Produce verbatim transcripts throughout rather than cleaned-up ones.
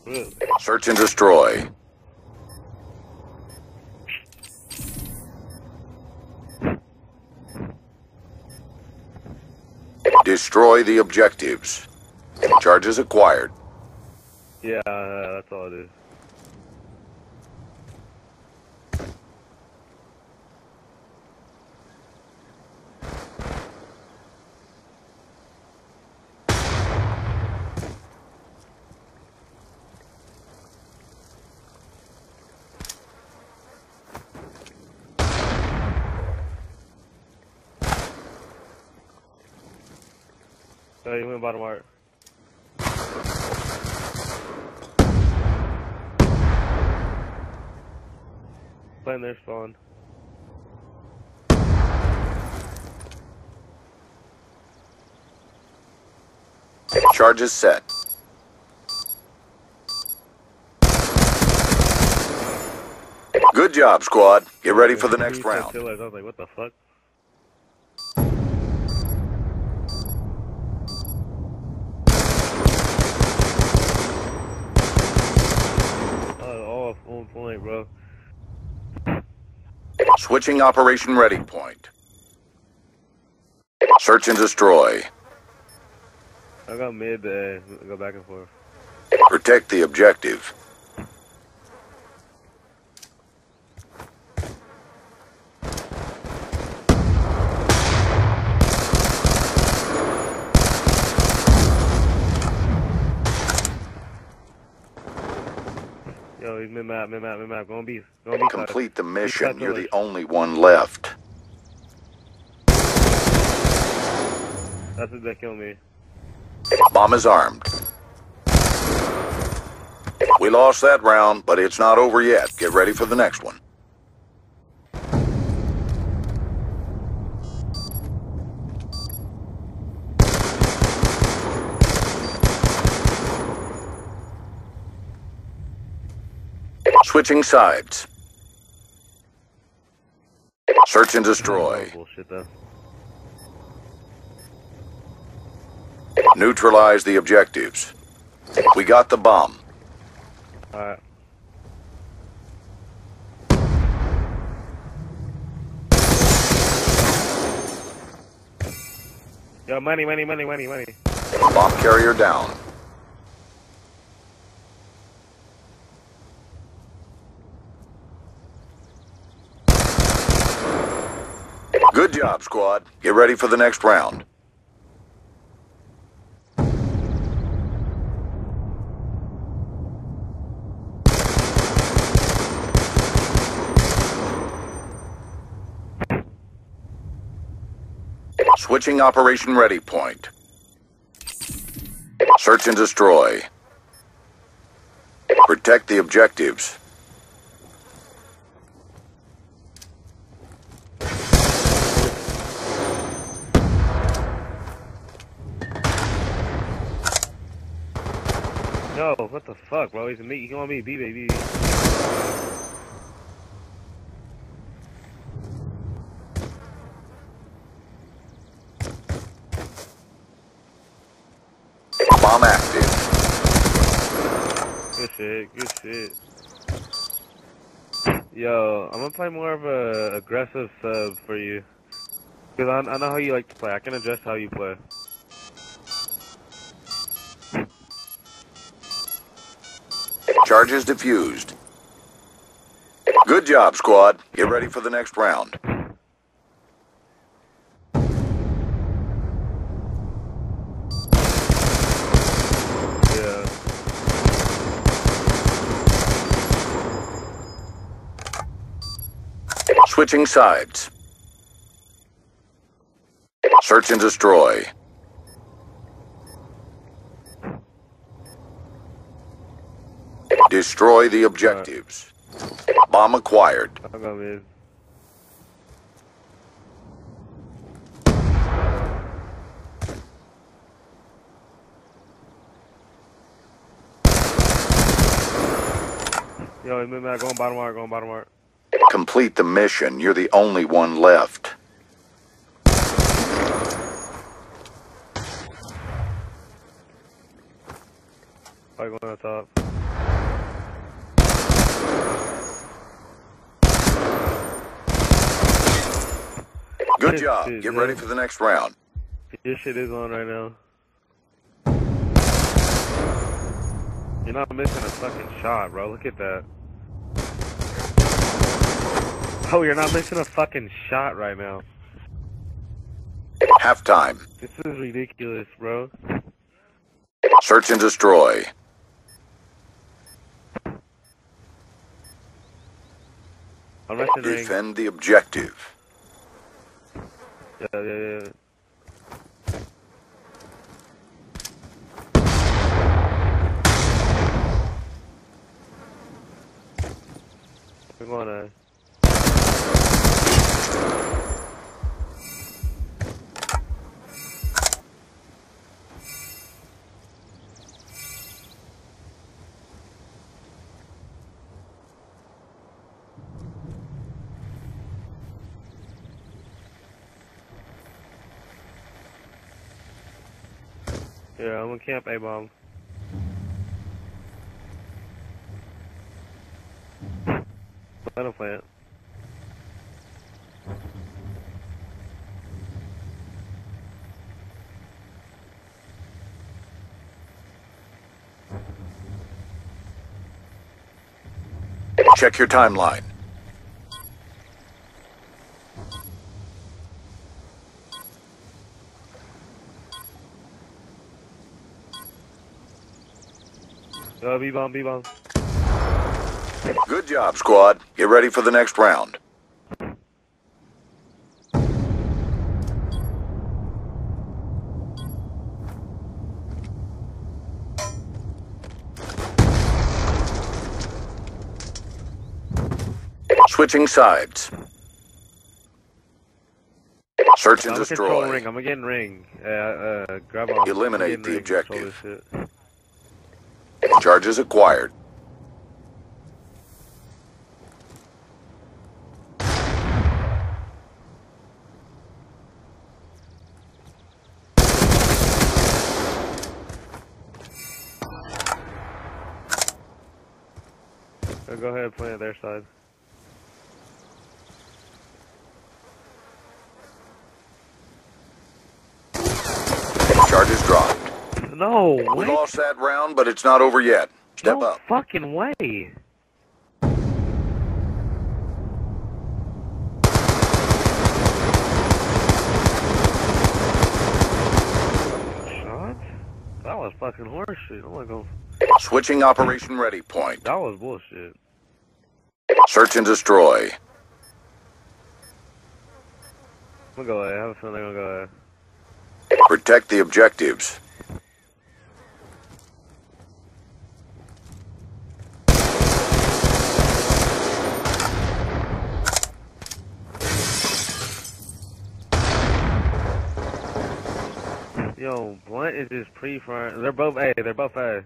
Really? Search and destroy. Destroy the objectives. Charges acquired. Yeah, uh, that's all it is. Oh, you went bottom art. Playing their spawn. Charges set. Good job, squad. Get ready for the next round. I was like, what the fuck? Oh, off on point, bro. Switching operation ready point. Search and destroy. I got mid to go back and forth. Protect the objective. Yo, he's mid-map, mid-map, mid-map. Go on beef. Go on beef. Complete the Beef mission. side You're the village. only one left. That's what that killed me. Bomb is armed. We lost that round, but it's not over yet. Get ready for the next one. Switching sides. Search and destroy. Oh, bullshit, though. Neutralize the objectives. We got the bomb. Alright. Yo, money, money, money, money, money. Bomb carrier down. Good job, squad. Get ready for the next round. Switching operation ready point. Search and destroy. Protect the objectives. Yo, what the fuck, bro? He's me. He want me, B baby. Bomb active. Good shit, good shit. Yo, I'm gonna play more of a aggressive sub for you. Cause I, I know how you like to play. I can adjust how you play. Charges defused. Good job, squad. Get ready for the next round. Yeah. Switching sides. Search and destroy. Destroy the objectives. Bomb acquired. I'll go mid. Yo, mid map, going bottom art, going bottom art. Complete the mission. You're the only one left. Probably going on top. Good job. Shit, Get man. ready for the next round. Your shit is on right now. You're not missing a fucking shot, bro. Look at that. Oh, you're not missing a fucking shot right now. Halftime. This is ridiculous, bro. Search and destroy. I'm resting ring. Defend the objective. Yeah, yeah, yeah. We're going to... Yeah, I'm gonna camp A-bomb. Let him plant. Check your timeline. Uh, B-bomb, B-bomb. Good job, squad. Get ready for the next round. Switching sides. Search and I'm gonna control destroy. ring. I'm gonna get in ring. Uh, uh, grab on. Eliminate the ring, objective. control this shit. Charges acquired. Uh, go ahead, plant their side. Charges dropped. No, We what? lost that round, but it's not over yet. Step no up. fucking way. Shot? That was fucking horseshit. I'm not gonna... Switching operation ready point. That was bullshit. Search and destroy. I'm gonna go ahead. I have a feeling they're gonna go ahead. Protect the objectives. Yo, Blunt is just pre-front. They're both A. They're both A.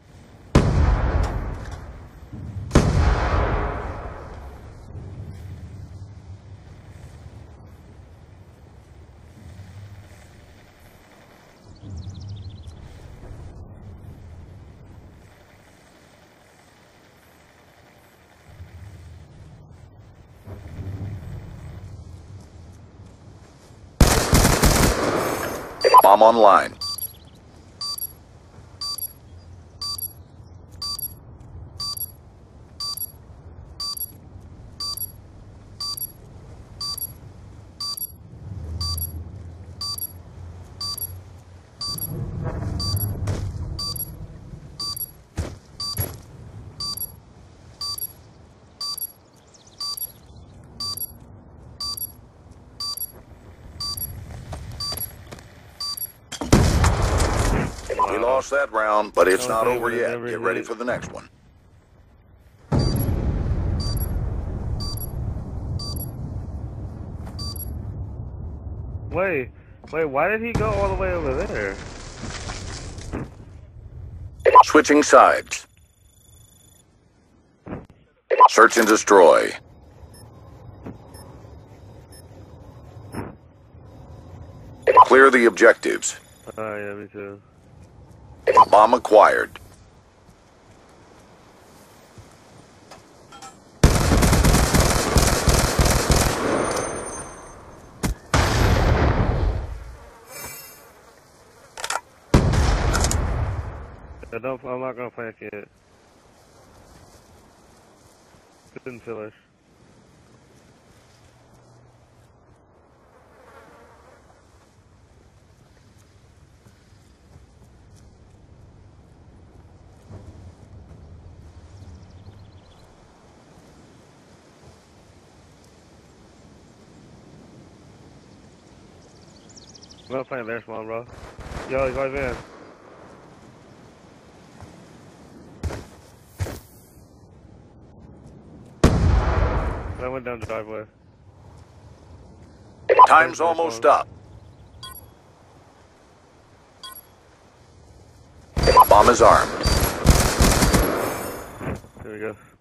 Bomb online. We lost that round, but it's not over yet. Get ready for the next one. Wait, wait, why did he go all the way over there? Switching sides. Search and destroy. Clear the objectives. Oh, yeah, me too. Bomb acquired. don't. I'm not gonna plant yet. Couldn't finish. I'm gonna plant there, small bro. Yo, he's right in. I went down the driveway. Time's almost up. Bomb is armed. There we go.